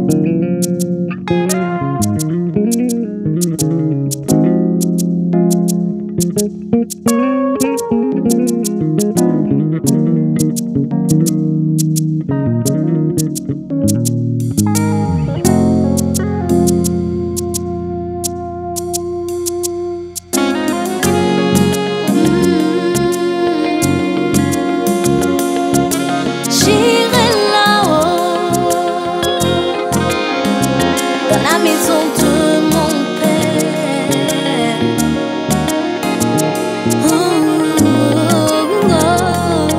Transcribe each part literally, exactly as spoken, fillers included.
La maison de mon père. Oh, oh, oh.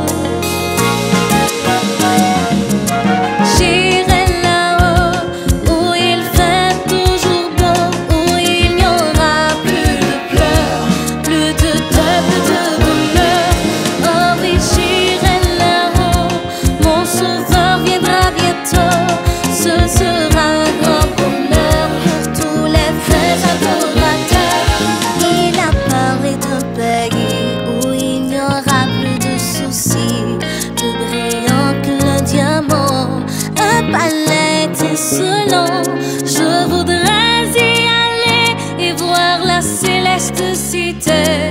J'irai là-haut où il fait toujours beau, où il n'y aura plus de pleurs, plus de deuil, plus de bonheur. Oh oui, j'irai là-haut, mon sauveur viendra bientôt. Ce sera un grand bonheur pour tous les vrais adorateurs. Il a parlé d'un pays où il n'y aura plus de soucis, plus brillant que le diamant, un palais étincelant. Je voudrais y aller et voir la céleste cité.